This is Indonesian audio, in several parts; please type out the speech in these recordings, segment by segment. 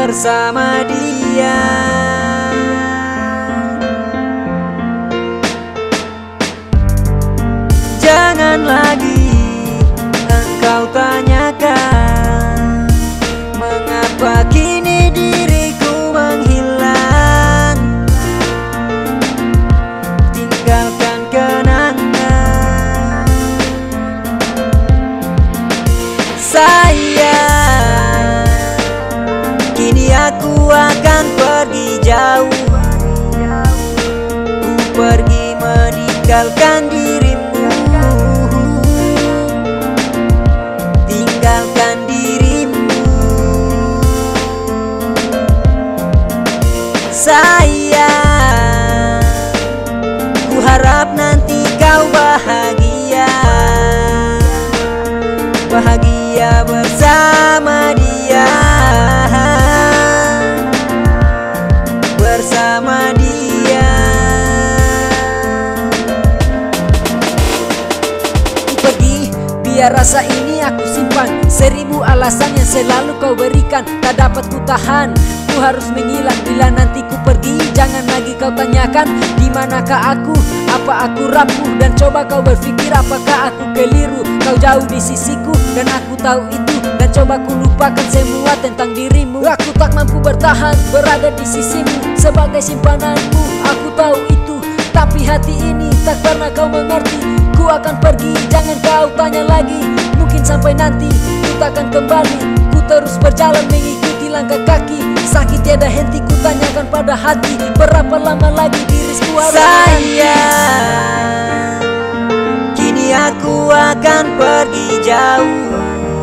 bersama dia. Jangan lagi engkau tanyakan mengapa kini diriku menghilang. Tinggalkan kenangan. Sayang, kini aku akan pergi jauh. Ku pergi meninggalkan dirimu. Tinggalkan dirimu. Sayang, ku harap nanti kau bahagia. Bahagia bersama dia. Bersama dia. Ku pergi, biar rasa ini aku simpan. 1000 alasan yang selalu kau berikan tak dapat ku tahan. Ku harus menghilang bila nanti ku pergi. Jangan lagi kau tanyakan di manakah aku, apa aku rapuh. Dan coba kau berpikir apakah aku keliru. Kau jauh di sisiku dan aku tahu itu. Dan coba ku lupakan semua tentang dirimu. Aku tak mampu bertahan berada di sisimu sebagai simpananmu. Aku tahu itu, tapi hati ini tak pernah kau mengerti. Ku akan pergi, jangan kau tanya lagi. Mungkin sampai nanti ku takkan kembali. Ku terus berjalan mengikuti langkah kaki. Sakit tiada henti ku tanyakan pada hati. Berapa lama lagi diriku ada? Sayang, kini aku akan pergi jauh.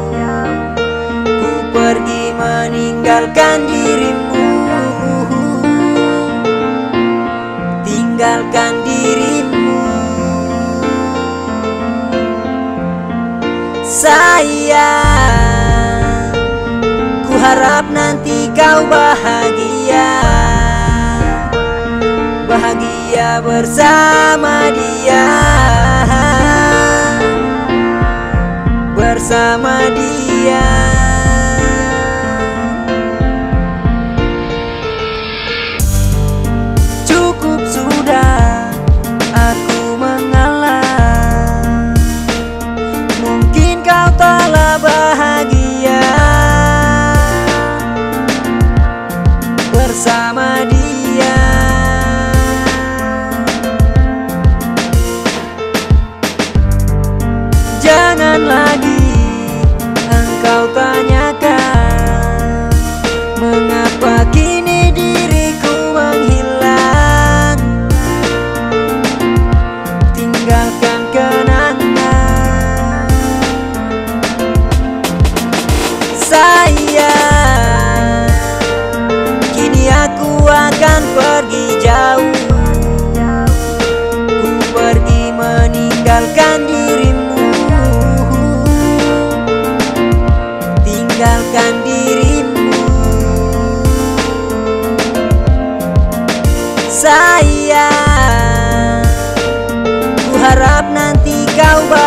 Ku pergi meninggalkan dirimu. Tinggalkan dirimu. Sayang, ku harap nanti kau bahagia. Bahagia bersama dia. Bersama dia. Cukup sudah aku mengalah. Mungkin kau telah bahagia bersama dia. Jangan lagi engkau tanyakan mengapa kini diriku menghilang. Tinggalkan kenangan. Sayang, kini aku akan pergi jauh. Ku pergi meninggalkan dirimu. Tinggalkan dirimu. Sayang, ku harap nanti kau bahagia.